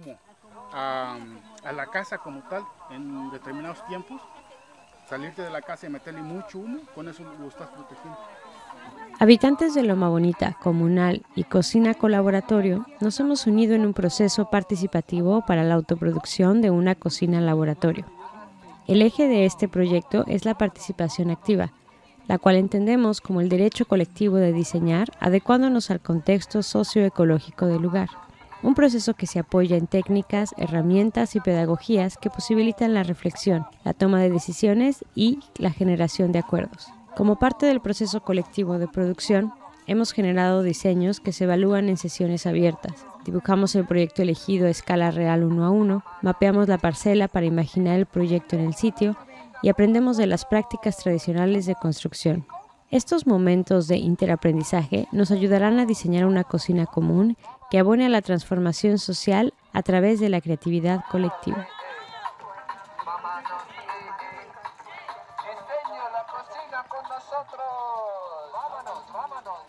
humo a la casa como tal en determinados tiempos. Salirte de la casa y meterle mucho humo, con eso lo estás protegiendo. Habitantes de Loma Bonita, Comunal y Cocina Colaboratorio nos hemos unido en un proceso participativo para la autoproducción de una cocina laboratorio. El eje de este proyecto es la participación activa, la cual entendemos como el derecho colectivo de diseñar adecuándonos al contexto socioecológico del lugar. Un proceso que se apoya en técnicas, herramientas y pedagogías que posibilitan la reflexión, la toma de decisiones y la generación de acuerdos. Como parte del proceso colectivo de producción, hemos generado diseños que se evalúan en sesiones abiertas. Dibujamos el proyecto elegido a escala real 1 a 1, mapeamos la parcela para imaginar el proyecto en el sitio y aprendemos de las prácticas tradicionales de construcción. Estos momentos de interaprendizaje nos ayudarán a diseñar una cocina común que abone a la transformación social a través de la creatividad colectiva. Enseña la cocina con nosotros. Vámonos, vámonos.